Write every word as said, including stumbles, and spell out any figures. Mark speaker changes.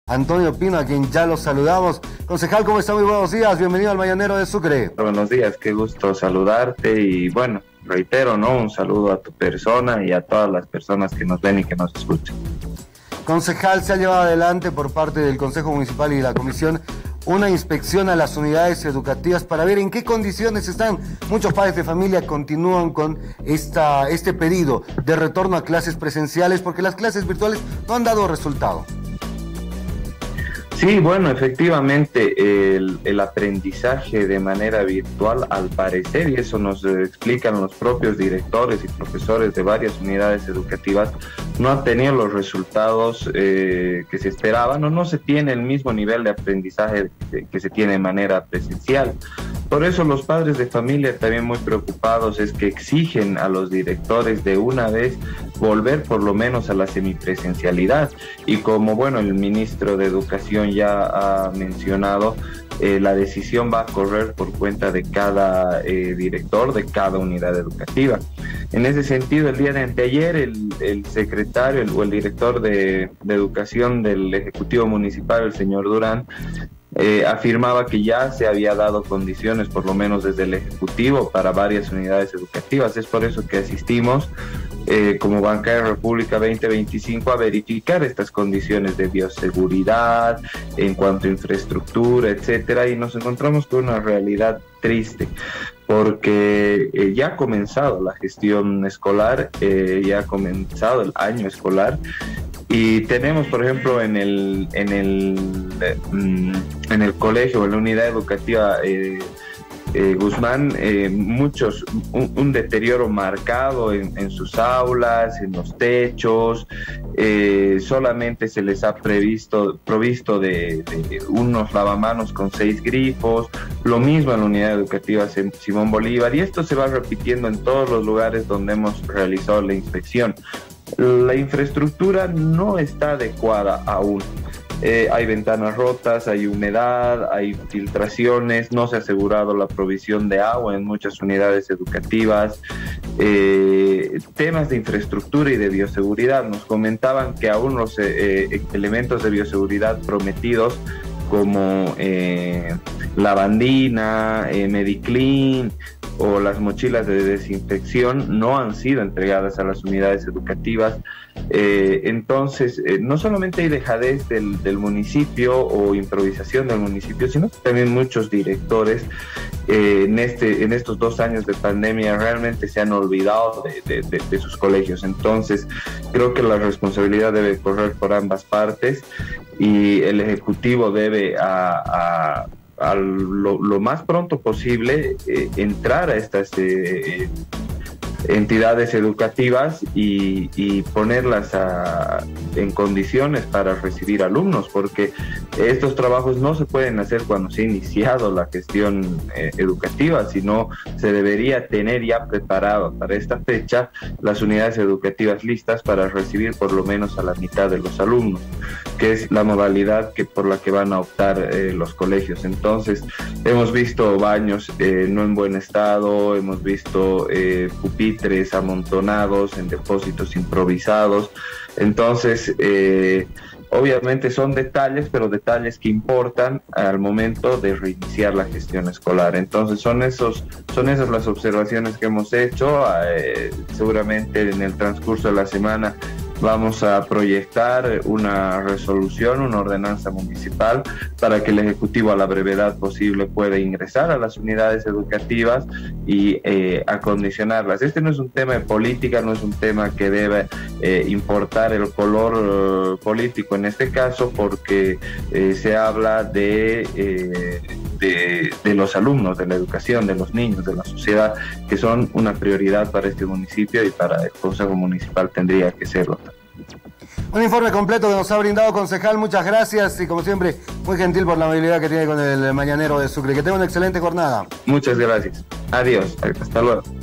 Speaker 1: Antonio Pino, a quien ya lo saludamos. Concejal, ¿cómo está? Muy buenos días, bienvenido al Mañanero de Sucre.
Speaker 2: Buenos días, qué gusto saludarte y bueno, reitero, ¿no? Un saludo a tu persona y a todas las personas que nos ven y que nos escuchan.
Speaker 1: Concejal, se ha llevado adelante por parte del Consejo Municipal y de la Comisión una inspección a las unidades educativas para ver en qué condiciones están. Muchos padres de familia continúan con esta, este pedido de retorno a clases presenciales porque las clases virtuales no han dado resultado.
Speaker 2: Sí, bueno, efectivamente el, el aprendizaje de manera virtual, al parecer, y eso nos explican los propios directores y profesores de varias unidades educativas, no ha tenido los resultados eh, que se esperaban o no se tiene el mismo nivel de aprendizaje que se tiene de manera presencial. Por eso los padres de familia también muy preocupados es que exigen a los directores de una vez volver por lo menos a la semipresencialidad. Y como bueno, el ministro de Educación ya ha mencionado, eh, la decisión va a correr por cuenta de cada eh, director de cada unidad educativa. En ese sentido, el día de anteayer, el, el secretario el, o el director de, de Educación del Ejecutivo Municipal, el señor Durán, Eh, afirmaba que ya se había dado condiciones, por lo menos desde el Ejecutivo, para varias unidades educativas. Es por eso que asistimos eh, como Bancaria República veinte veinticinco a verificar estas condiciones de bioseguridad en cuanto a infraestructura, etcétera, y nos encontramos con una realidad triste, porque eh, ya ha comenzado la gestión escolar, eh, ya ha comenzado el año escolar. Y tenemos, por ejemplo, en el en el en el colegio, en la unidad educativa eh, eh, Guzmán, eh, muchos un, un deterioro marcado en, en sus aulas, en los techos. Eh, solamente se les ha previsto provisto de, de unos lavamanos con seis grifos. Lo mismo en la unidad educativa Simón Bolívar, y esto se va repitiendo en todos los lugares donde hemos realizado la inspección. La infraestructura no está adecuada aún. Eh, hay ventanas rotas, hay humedad, hay filtraciones, no se ha asegurado la provisión de agua en muchas unidades educativas. Eh, temas de infraestructura y de bioseguridad. Nos comentaban que aún los eh, elementos de bioseguridad prometidos como eh, lavandina, eh, Mediclean o las mochilas de desinfección no han sido entregadas a las unidades educativas. Eh, entonces, eh, no solamente hay dejadez del, del municipio o improvisación del municipio, sino que también muchos directores eh, en, este, en estos dos años de pandemia realmente se han olvidado de, de, de, de sus colegios. Entonces, creo que la responsabilidad debe correr por ambas partes y el Ejecutivo debe a, a a lo, lo más pronto posible eh, entrar a estas eh, entidades educativas y, y ponerlas a, en condiciones para recibir alumnos, porque estos trabajos no se pueden hacer cuando se ha iniciado la gestión eh, educativa, sino se debería tener ya preparado para esta fecha las unidades educativas listas para recibir por lo menos a la mitad de los alumnos, que es la modalidad que por la que van a optar eh, los colegios. Entonces, hemos visto baños eh, no en buen estado, hemos visto eh, pupitres amontonados en depósitos improvisados. Entonces, eh, obviamente son detalles, pero detalles que importan al momento de reiniciar la gestión escolar. Entonces, son esos, son esas las observaciones que hemos hecho. Eh, seguramente en el transcurso de la semana vamos a proyectar una resolución, una ordenanza municipal para que el Ejecutivo a la brevedad posible pueda ingresar a las unidades educativas y eh, acondicionarlas. Este no es un tema de política, no es un tema que debe eh, importar el color uh, político en este caso, porque eh, se habla de, eh, de, de los alumnos, de la educación, de los niños, de la sociedad, que son una prioridad para este municipio y para el Consejo Municipal tendría que serlo.
Speaker 1: Un informe completo que nos ha brindado, concejal, muchas gracias y como siempre, muy gentil por la amabilidad que tiene con el Mañanero de Sucre. Que tenga una excelente jornada.
Speaker 2: Muchas gracias. Adiós. Hasta luego.